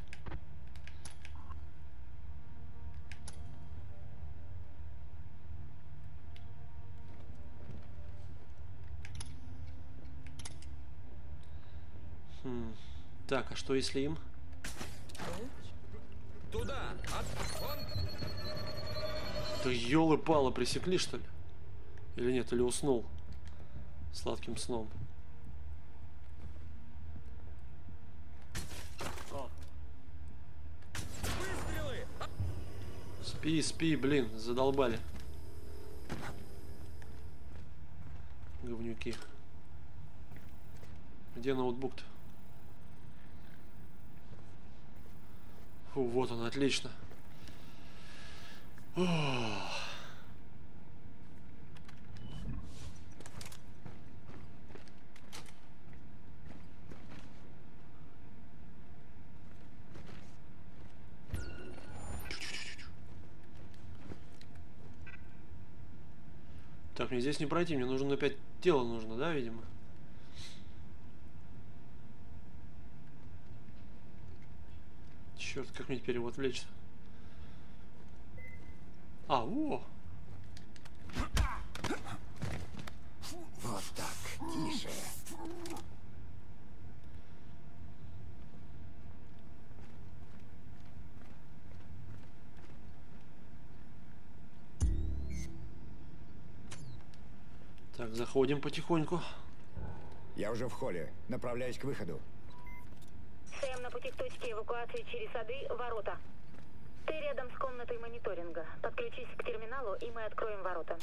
Так, а что если им? Туда! Да ёлы-палы, пресекли, что ли? Или нет, или уснул сладким сном? Спи, блин, задолбали. Говнюки. Где ноутбук-то? Фу, вот он, отлично. Так, мне здесь не пройти, мне нужно опять тело нужно, да, видимо? Черт, как мне теперь его отвлечься? А, о! Вот так, тише. Так, заходим потихоньку. Я уже в холле. Направляюсь к выходу. Сэм, на пути к точке эвакуации через сады, ворота. Ты рядом с комнатой мониторинга. Подключись к терминалу, и мы откроем ворота.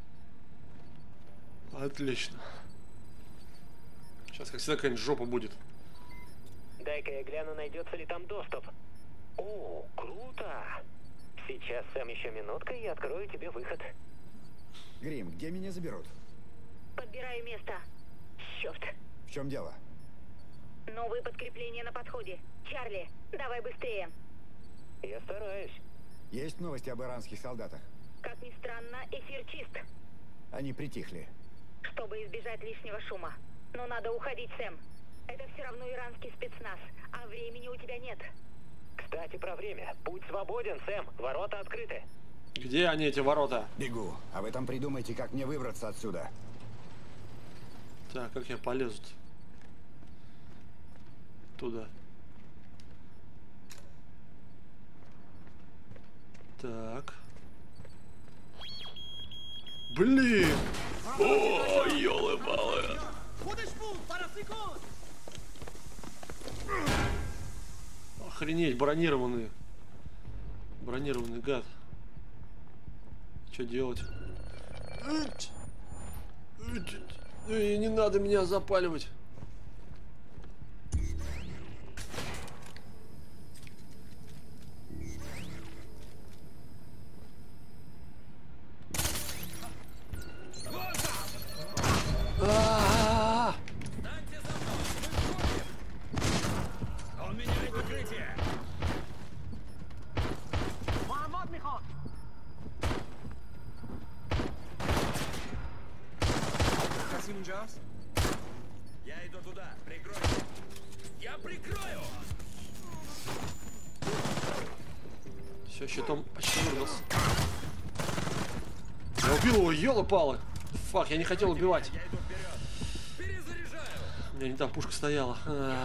Отлично. Сейчас, как всегда, какая-нибудь жопа будет. Дай-ка я гляну, найдется ли там доступ. О, круто! Сейчас, Сэм, еще минутка, и открою тебе выход. Грим, где меня заберут? Подбираю место. Черт. В чем дело? Новые подкрепления на подходе. Чарли, давай быстрее. Я стараюсь. Есть новости об иранских солдатах? Как ни странно, эфир чист. Они притихли. Чтобы избежать лишнего шума. Но надо уходить, Сэм. Это все равно иранский спецназ, а времени у тебя нет. Кстати, про время. Путь свободен, Сэм. Ворота открыты. Где они, эти ворота? Бегу. А вы там придумайте, как мне выбраться отсюда. Так, как я полезу туда? Так. Блин! О, ёлы-палы! Охренеть, бронированный. Бронированный гад. Что делать? Не надо меня запаливать. Он меняет укрытие. Я иду туда. Прикрой. Я прикрою. Все, щитом почти вырвался. Я убил его, ёлы-палы. Фак, я не хотел убивать. У меня не там пушка стояла.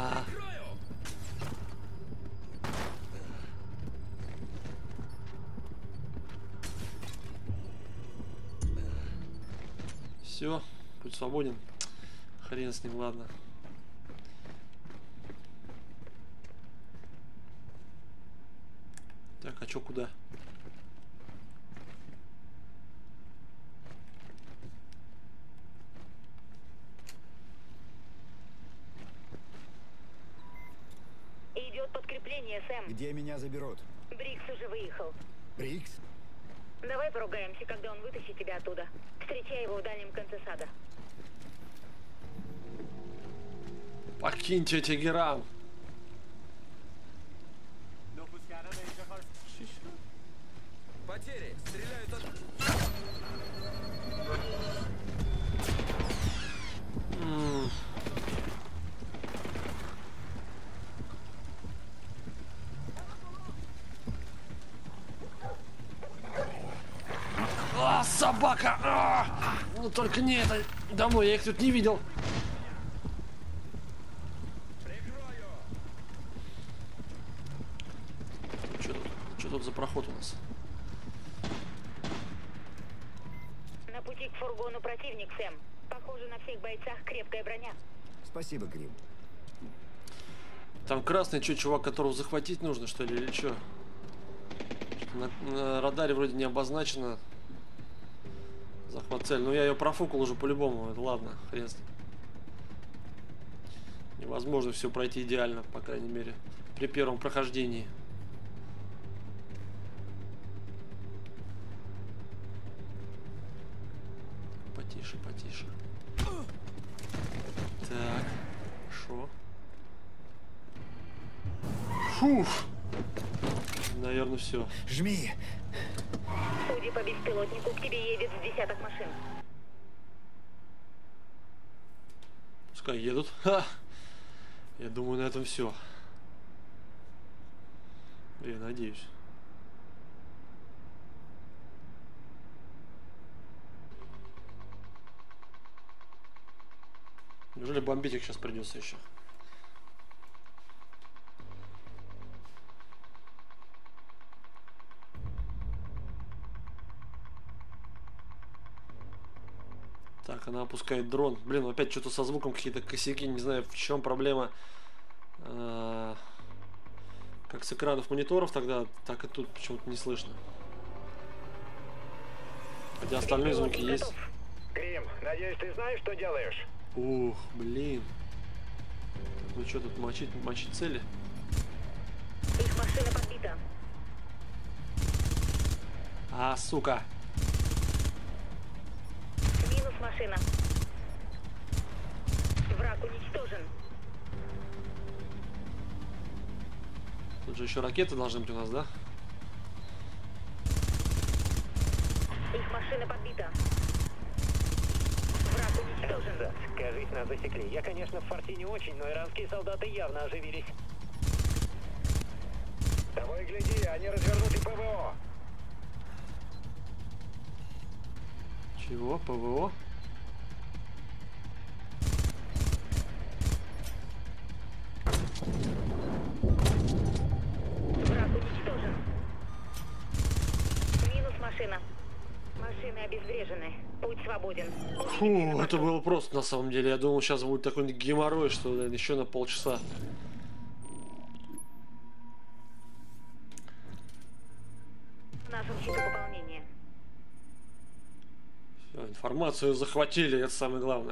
Все, путь свободен. Хрен с ним, ладно. Так, а чё, куда? Идет подкрепление, Сэм. Где меня заберут? Брикс уже выехал. Брикс? Давай поругаемся, когда он вытащит тебя оттуда. Встречай его в дальнем конце сада. Покиньте Тегеран. Потери. Стреляют от... Собака! Ну только не это. Давно я их тут не видел. Что тут за проход у нас? На пути к фургону противник, Сэм. Похоже, на всех бойцах крепкая броня. Спасибо, Грим. Там красный, что, чувак, которого захватить нужно, что ли, или что? На радаре вроде не обозначено. Захват цель. Ну я ее профукал уже по-любому. Это ладно, хрен с ним. Невозможно все пройти идеально, по крайней мере, при первом прохождении. Потише, потише. Так, хорошо. Фуф. Наверное, все. Жми. Судя по беспилотнику, к тебе едет с десяток машин. Пускай едут. Ха! Я думаю, на этом все. Я надеюсь. Неужели бомбить их сейчас придется еще? Так, она опускает дрон. Блин, опять что-то со звуком какие-то косяки. Не знаю, в чем проблема. Как с экранов мониторов тогда, так и тут почему-то не слышно. Хотя остальные звуки есть. Грим, надеюсь, ты знаешь, что делаешь? Ух, блин. Ну что тут мочить цели? Их машина подбита. А, сука. Минус машина. Враг уничтожен. Тут же еще ракеты должны быть у нас, да? Их машина подбита. Враг уничтожен. Кажись, нас засекли. Я, конечно, в форте не очень, но иранские солдаты явно оживились. Того и гляди, они развернут и ПВО. Чего? ПВО? Враг уничтожен. Минус машина. Машины обезврежены. Путь свободен. Фу, это было просто на самом деле. Я думал, сейчас будет такой геморрой, что еще на полчаса. В нашем счету пополнение. Информацию захватили, это самое главное.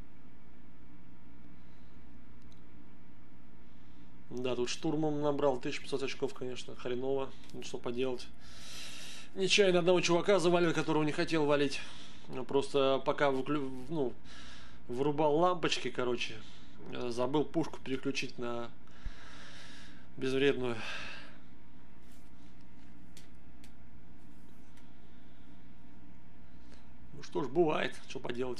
Да, тут штурмом набрал 1500 очков, конечно, хреново. Ну, что поделать. Нечаянно одного чувака завалил, которого не хотел валить. Просто пока врубал лампочки, короче, забыл пушку переключить на безвредную. Ну что ж, бывает, что поделать.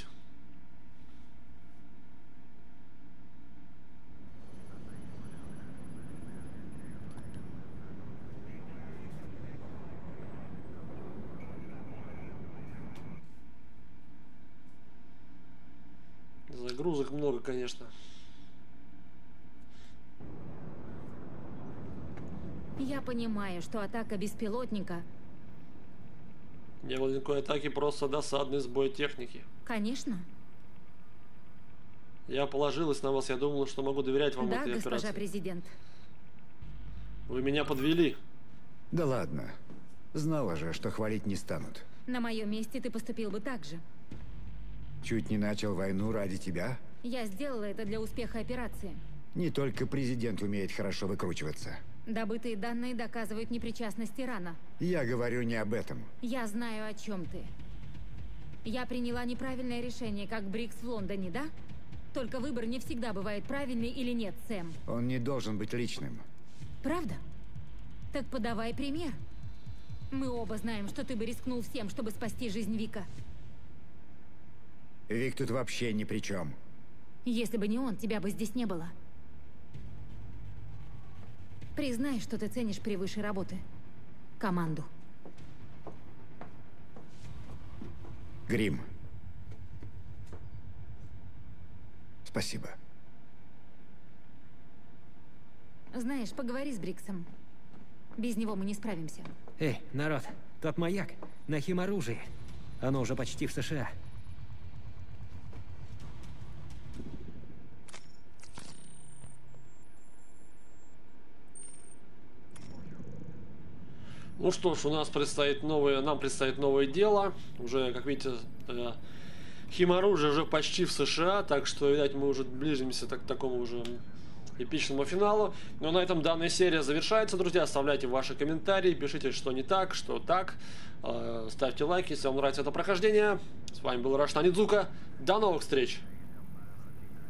Загрузок много, конечно. Я понимаю, что атака беспилотника... Не было никакой атаки, просто досадный сбой техники. Конечно. Я положилась на вас, я думала, что могу доверять вам в Да, этой операции. госпожа президент. Вы меня подвели. Да ладно. Знала же, что хвалить не станут. На моем месте ты поступил бы так же. Чуть не начал войну ради тебя? Я сделала это для успеха операции. Не только президент умеет хорошо выкручиваться. Добытые данные доказывают непричастность Ирана. Я говорю не об этом. Я знаю, о чем ты. Я приняла неправильное решение, как Брикс в Лондоне, да? Только выбор не всегда бывает правильный или нет, Сэм. Он не должен быть личным. Правда? Так подавай пример. Мы оба знаем, что ты бы рискнул всем, чтобы спасти жизнь Вика. Вик тут вообще ни при чем. Если бы не он, тебя бы здесь не было. Признай, что ты ценишь превыше работы. Команду. Грим. Спасибо. Знаешь, поговори с Бриксом. Без него мы не справимся. Эй, народ, тот маяк на химоружии. Оно уже почти в США. Ну что ж, нам предстоит новое дело. Уже, как видите, химоружие уже почти в США, так что, видать, мы уже ближимся к такому уже эпичному финалу. Но на этом данная серия завершается, друзья. Оставляйте ваши комментарии, пишите, что не так, что так. Ставьте лайки, если вам нравится это прохождение. С вами был Rush Nanizuka. До новых встреч!